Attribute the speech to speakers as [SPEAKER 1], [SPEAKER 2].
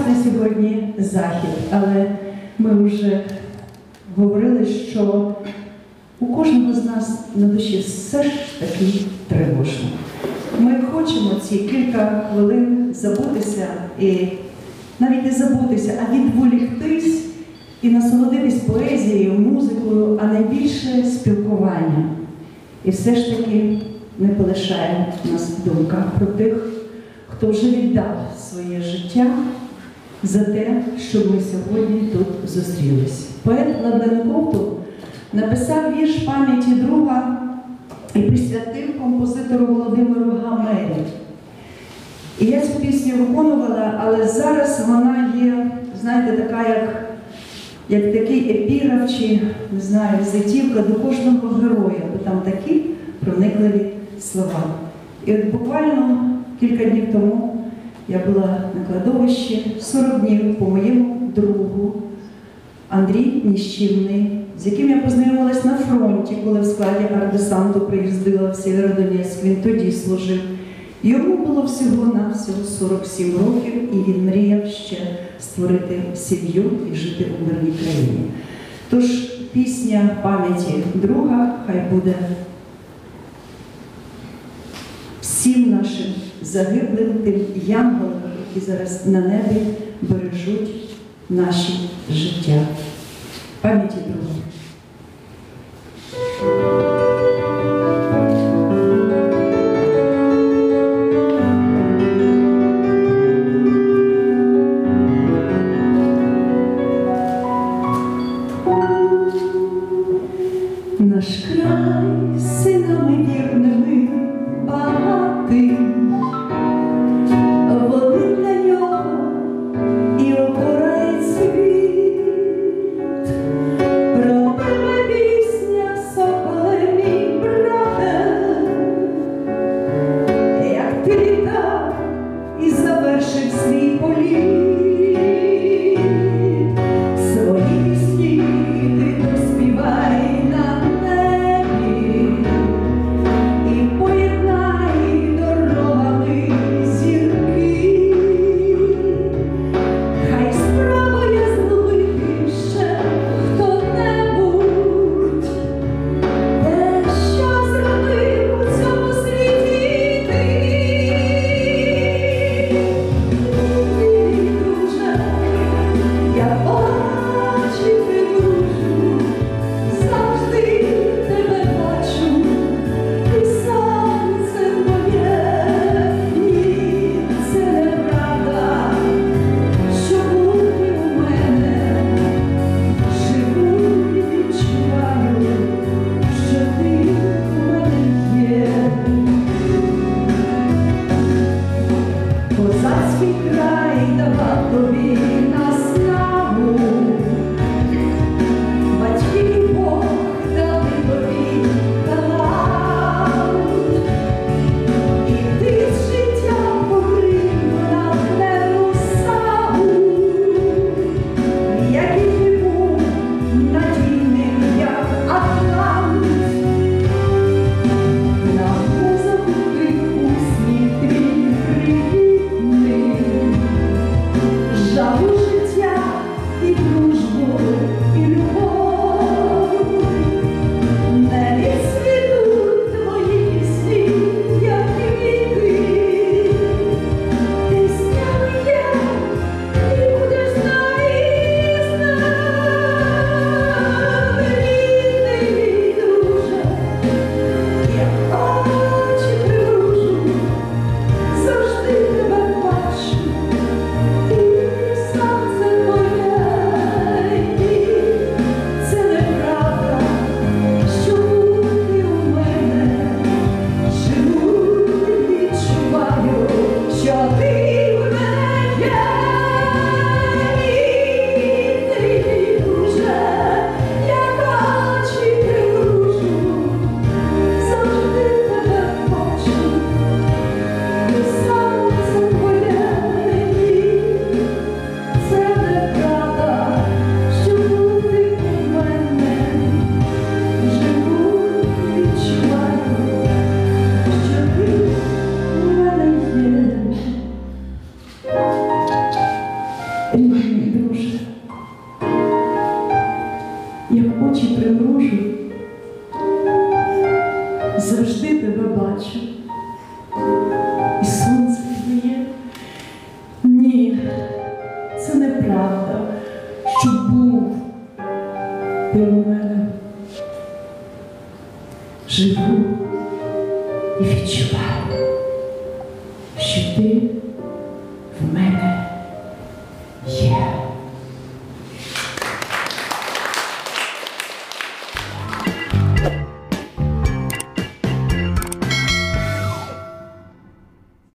[SPEAKER 1] прекрасний сьогодні захід, але ми вже говорили, що у кожного з нас на душі все ж таки тривожно. Ми хочемо ці кілька хвилин забутися, і навіть не забутися, а відволіктись і насолодитись поезією, музикою, а найбільше спілкуванням. І все ж таки не полишає нас в думках про тих, хто вже віддав своє життя за те, щоб ми сьогодні тут зустрілись. Поет Владлен Ковтун написав вірш пам'яті друга і присвятив композитору Володимиру Гамері. І я цю пісню виконувала, але зараз вона є, знаєте, така, як такий епіграф чи, не знаю, візитівка до кожного героя, бо там такі проникливі слова. І от буквально кілька днів тому я була на кладовищі, 40 днів по моєму другу Андрій Ніщівний, з яким я познайомилась на фронті, коли в складі артдесанту приїздила в Сєвєродонецьк, він тоді служив. Йому було всього-навсього 47 років, і він мріяв ще створити сім'ю і жити у мирній країні. Тож пісня пам'яті друга хай буде всім нашим загиблим, тим янголам, які зараз на небі бережуть наші життя. Пам'яті друга. Наш край синами вірними багатий, вони для нього і опорає світ. Про тебе пісня, соколе мій брате, як ти літав і завершив свій політ. Свої пісні ти доспівай на небі, і очі примружу, завжди тебе бачу, і сонце твоє. Ні, це неправда, що був ти у мене. Живу